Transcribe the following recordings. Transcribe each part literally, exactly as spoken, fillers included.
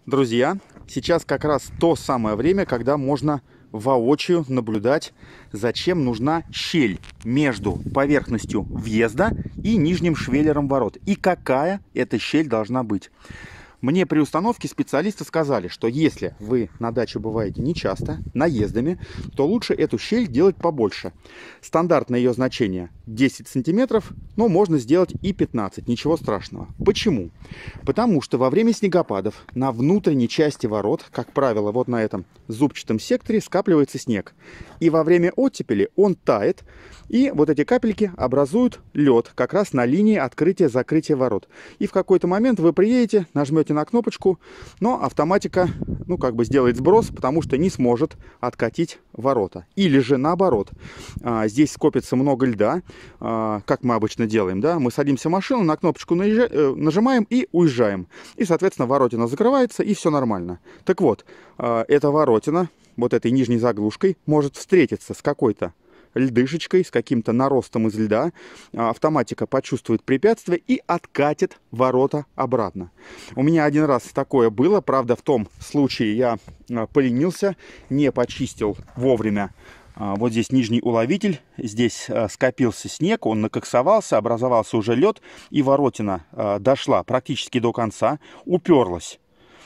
Друзья, сейчас как раз то самое время, когда можно воочию наблюдать, зачем нужна щель между поверхностью въезда и нижним швеллером ворот. И какая эта щель должна быть. Мне при установке специалисты сказали, что если вы на даче бываете нечасто, наездами, то лучше эту щель делать побольше. Стандартное ее значение десять сантиметров, но можно сделать и пятнадцать, ничего страшного. Почему? Потому что во время снегопадов на внутренней части ворот, как правило, вот на этом зубчатом секторе скапливается снег. И во время оттепели он тает, и вот эти капельки образуют лед как раз на линии открытия-закрытия ворот. И в какой-то момент вы приедете, нажмете на кнопочку, но автоматика, ну, как бы сделает сброс, потому что не сможет откатить ворота. Или же наоборот, а, здесь скопится много льда, а, как мы обычно делаем, да, мы садимся в машину, на кнопочку наезжаем, э, нажимаем и уезжаем. И, соответственно, воротина закрывается, и все нормально. Так вот, а, эта воротина, вот этой нижней заглушкой, может встретиться с какой-то льдышечкой, с каким-то наростом из льда. Автоматика почувствует препятствие и откатит ворота обратно. У меня один раз такое было. Правда, в том случае я поленился, не почистил вовремя вот здесь нижний уловитель. Здесь скопился снег, он накоксовался, образовался уже лед, и воротина дошла практически до конца, уперлась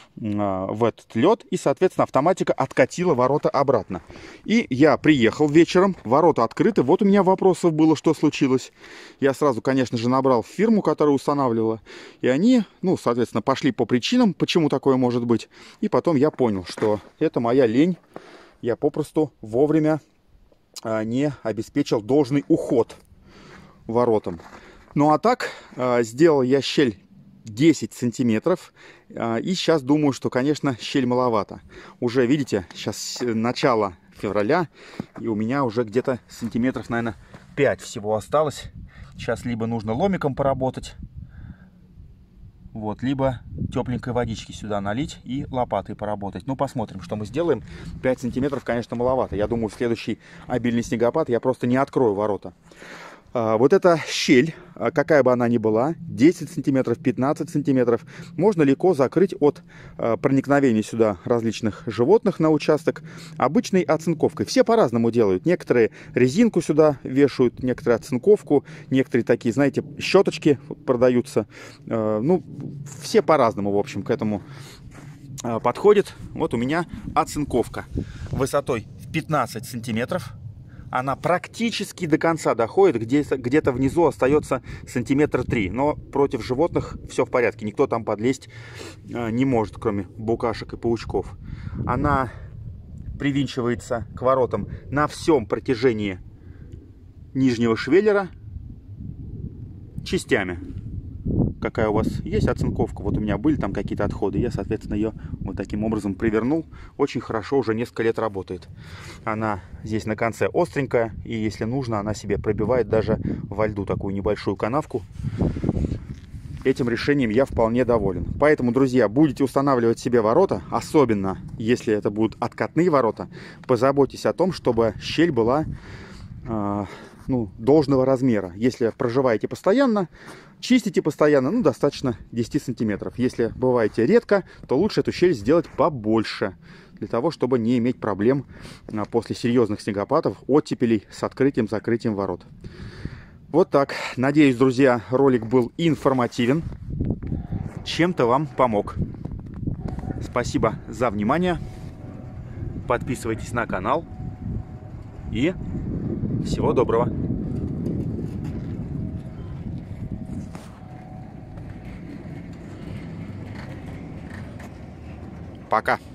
в этот лед, и, соответственно, автоматика откатила ворота обратно. И я приехал вечером, ворота открыты. Вот у меня вопросов было, что случилось. Я сразу, конечно же, набрал фирму, которая устанавливала. И они, ну, соответственно, пошли по причинам, почему такое может быть. И потом я понял, что это моя лень. Я попросту вовремя не обеспечил должный уход воротам. Ну а так, сделал я щель десять сантиметров. И сейчас думаю, что, конечно, щель маловато. Уже, видите, сейчас начало февраля, и у меня уже где-то сантиметров, наверное, пять всего осталось. Сейчас либо нужно ломиком поработать, вот, либо тепленькой водички сюда налить и лопатой поработать. Ну, посмотрим, что мы сделаем. пять сантиметров, конечно, маловато. Я думаю, в следующий обильный снегопад я просто не открою ворота. Вот эта щель, какая бы она ни была, десять сантиметров, пятнадцать сантиметров, можно легко закрыть от проникновения сюда различных животных на участок обычной оцинковкой. Все по-разному делают. Некоторые резинку сюда вешают, некоторые оцинковку, некоторые такие, знаете, щеточки продаются. Ну, все по-разному, в общем, к этому подходит. Вот у меня оцинковка высотой в пятнадцать сантиметров. Она практически до конца доходит, где-то где внизу остается сантиметра три. Но против животных все в порядке, никто там подлезть не может, кроме букашек и паучков. Она привинчивается к воротам на всем протяжении нижнего швеллера частями. Какая у вас есть оцинковка, вот у меня были там какие-то отходы, я, соответственно, ее вот таким образом привернул. Очень хорошо, уже несколько лет работает. Она здесь на конце остренькая, и если нужно, она себе пробивает даже во льду такую небольшую канавку. Этим решением я вполне доволен. Поэтому, друзья, будете устанавливать себе ворота, особенно если это будут откатные ворота, позаботьтесь о том, чтобы щель была э, ну, должного размера. Если проживаете постоянно, чистите постоянно, ну, достаточно десять сантиметров. Если бываете редко, то лучше эту щель сделать побольше, для того, чтобы не иметь проблем после серьезных снегопадов, оттепелей с открытием-закрытием ворот. Вот так. Надеюсь, друзья, ролик был информативен, чем-то вам помог. Спасибо за внимание. Подписывайтесь на канал. И всего доброго. Пока.